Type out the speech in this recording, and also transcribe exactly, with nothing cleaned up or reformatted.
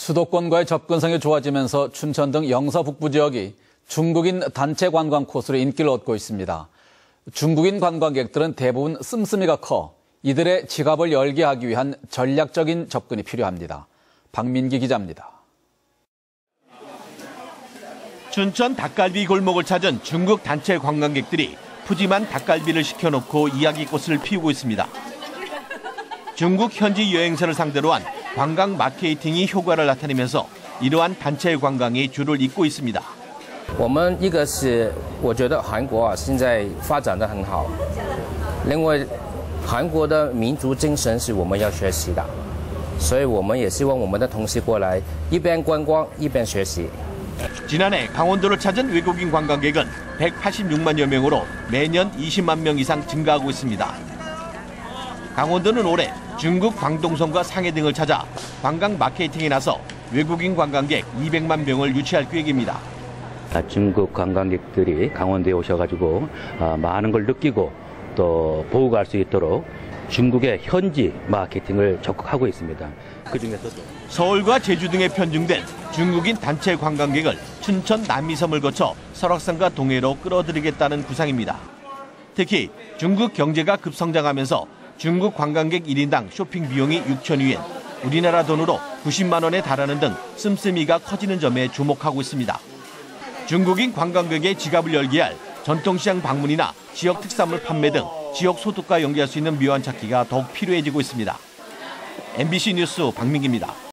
수도권과의 접근성이 좋아지면서 춘천 등 영서 북부 지역이 중국인 단체 관광 코스로 인기를 얻고 있습니다. 중국인 관광객들은 대부분 씀씀이가 커 이들의 지갑을 열게 하기 위한 전략적인 접근이 필요합니다. 박민기 기자입니다. 춘천 닭갈비 골목을 찾은 중국 단체 관광객들이 푸짐한 닭갈비를 시켜놓고 이야기꽃을 피우고 있습니다. 중국 현지 여행사를 상대로 한 관광 마케팅이 효과를 나타내면서 이러한 단체 관광이 줄을 잇고 있습니다. 我们一个是我觉得韩国啊现在发展得很好，另外韩国的民族精神是我们要学习的，所以我们也希望我们的同事过来一边观光一边学习。 지난해 강원도를 찾은 외국인 관광객은 백팔십육만여 명으로 매년 이십만 명 이상 증가하고 있습니다. 강원도는 올해 중국 광동성과 상해 등을 찾아 관광 마케팅에 나서 외국인 관광객 이백만 명을 유치할 계획입니다. 중국 관광객들이 강원도에 오셔가지고 많은 걸 느끼고 또 보고 갈 수 있도록 중국의 현지 마케팅을 적극하고 있습니다. 그중에서도 서울과 제주 등에 편중된 중국인 단체 관광객을 춘천 남이섬을 거쳐 설악산과 동해로 끌어들이겠다는 구상입니다. 특히 중국 경제가 급성장하면서 중국 관광객 일 인당 쇼핑 비용이 육천 위엔, 우리나라 돈으로 구십만 원에 달하는 등 씀씀이가 커지는 점에 주목하고 있습니다. 중국인 관광객의 지갑을 열게 할 전통시장 방문이나 지역 특산물 판매 등 지역 소득과 연계할 수 있는 묘안 찾기가 더욱 필요해지고 있습니다. 엠비씨 뉴스 박민기입니다.